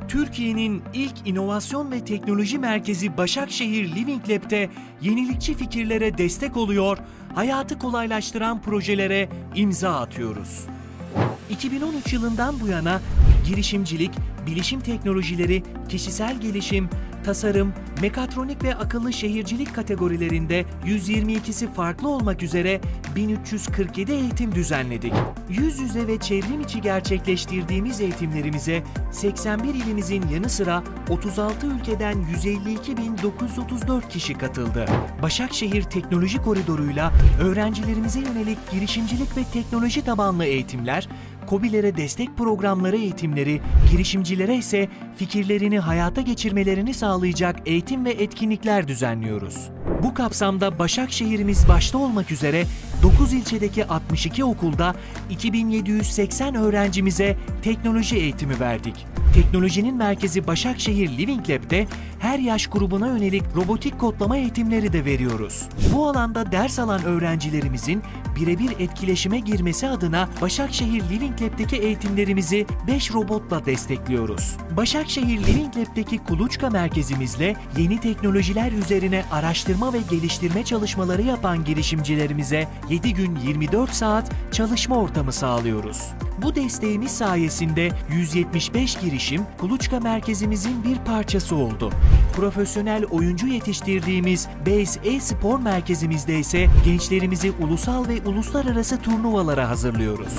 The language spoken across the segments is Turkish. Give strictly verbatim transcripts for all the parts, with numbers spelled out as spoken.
Türkiye'nin ilk inovasyon ve teknoloji merkezi Başakşehir Living Lab'te yenilikçi fikirlere destek oluyor, hayatı kolaylaştıran projelere imza atıyoruz. iki bin on üç yılından bu yana girişimcilik, bilişim teknolojileri, kişisel gelişim, tasarım, mekatronik ve akıllı şehircilik kategorilerinde yüz yirmi ikisi farklı olmak üzere bin üç yüz kırk yedi eğitim düzenledik. Yüz yüze ve çevrim içi gerçekleştirdiğimiz eğitimlerimize seksen bir ilimizin yanı sıra otuz altı ülkeden yüz elli iki bin dokuz yüz otuz dört kişi katıldı. Başakşehir Teknoloji Koridoru'yla öğrencilerimize yönelik girişimcilik ve teknoloji tabanlı eğitimler, KOBİ'lere destek programları eğitimleri, girişimcilere ise fikirlerini hayata geçirmelerini sağlayacak eğitim ve etkinlikler düzenliyoruz. Bu kapsamda Başakşehir'imiz başta olmak üzere dokuz ilçedeki altmış iki okulda iki bin yedi yüz seksen öğrencimize teknoloji eğitimi verdik. Teknolojinin merkezi Başakşehir Living Lab'de her yaş grubuna yönelik robotik kodlama eğitimleri de veriyoruz. Bu alanda ders alan öğrencilerimizin birebir etkileşime girmesi adına Başakşehir Living Lab'deki eğitimlerimizi beş robotla destekliyoruz. Başakşehir Living Lab'deki Kuluçka merkezimizle yeni teknolojiler üzerine araştırma ve geliştirme çalışmaları yapan girişimcilerimize yedi gün yirmi dört saat çalışma ortamı sağlıyoruz. Bu desteğimiz sayesinde yüz yetmiş beş girişim Kuluçka merkezimizin bir parçası oldu. Profesyonel oyuncu yetiştirdiğimiz Base e-spor merkezimizde ise gençlerimizi ulusal ve uluslararası turnuvalara hazırlıyoruz.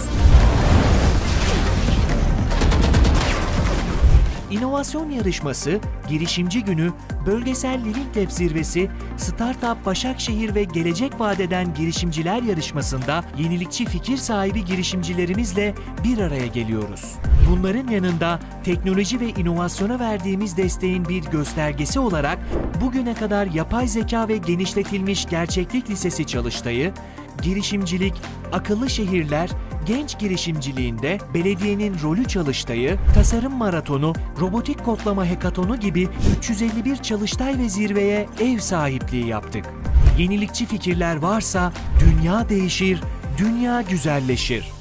İnovasyon yarışması, girişimci günü, bölgesel Living Lab zirvesi, Startup Başakşehir ve Gelecek Vadeden Girişimciler yarışmasında yenilikçi fikir sahibi girişimcilerimizle bir araya geliyoruz. Bunların yanında teknoloji ve inovasyona verdiğimiz desteğin bir göstergesi olarak bugüne kadar yapay zeka ve genişletilmiş gerçeklik lisesi çalıştayı, girişimcilik, akıllı şehirler, genç girişimciliğinde belediyenin rolü çalıştayı, tasarım maratonu, robotik kodlama hekatonu gibi üç yüz elli bir çalıştay ve zirveye ev sahipliği yaptık. Yenilikçi fikirler varsa dünya değişir, dünya güzelleşir.